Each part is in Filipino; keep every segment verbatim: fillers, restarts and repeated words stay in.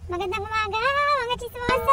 Magandang umaga mga chismosa!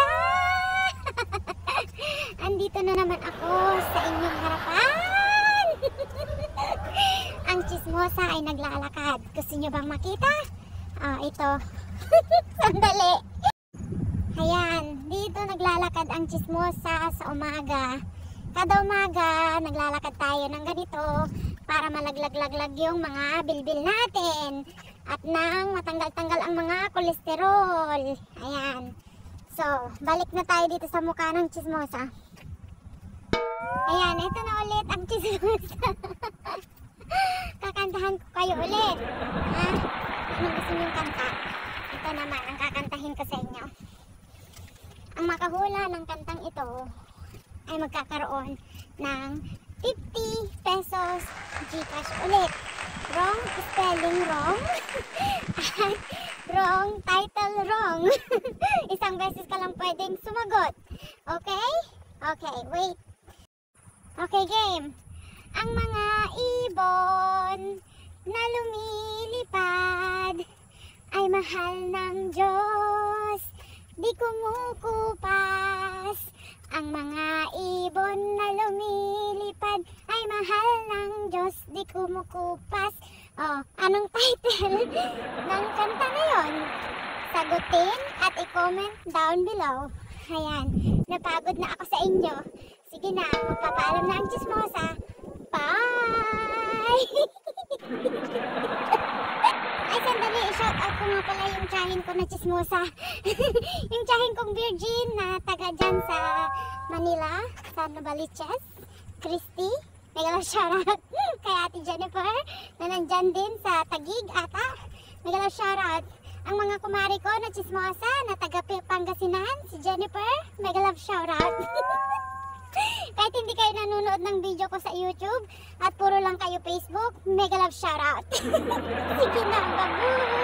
Andito na naman ako sa inyong harapan. Ang chismosa ay naglalakad. Gusto nyo bang makita? Ah, ito. Sandali. Ayan, dito naglalakad ang chismosa sa umaga. Kada umaga, naglalakad tayo ng ganito para malaglag-laglag yung mga bilbil natin at nang matanggal-tanggal ang mga kolesterol. Ayan. So, balik na tayo dito sa mukha ng chismosa. Ayan, ito na ulit ang chismosa. Kakantahan ko kayo ulit. Ha? Anong gusto niyong kanta? Ito naman ang kakantahin ko sa inyo. Ang makahula ng kantang ito ay magkakaroon ng fifty pesos Gcash ulit. Wrong spelling wrong. At wrong title wrong. Isang beses ka lang pwedeng sumagot. Okay? Okay, wait. Okay, game. Ang mga ibon na lumilipad ay mahal ng Diyos, di kumukupas. Ang mga ibon na lumilipad ay mahal ng Diyos, di kumukupas. Oh, anong title ng kanta na yun? Sagutin at i-comment down below. Ayan, napagod na ako sa inyo. Sige na, magpapaalam na ang chismosa. Bye! Ay, sandali, i-shout out ko nga pala yung tiyahin ko na chismosa. Yung tiyahin kong virgin na taga dyan sa Manila, sa Novaliches, Christy. Megala shoutout kay Ate Jennifer na nandyan din sa Taguig ata. Megala shoutout ang mga kumari ko na chismosa na taga Pangasinan, si Jennifer. Megala shoutout. Kahit hindi kayo nanonood ng video ko sa YouTube at puro lang kayo Facebook, mega love shoutout. Sige na, babu!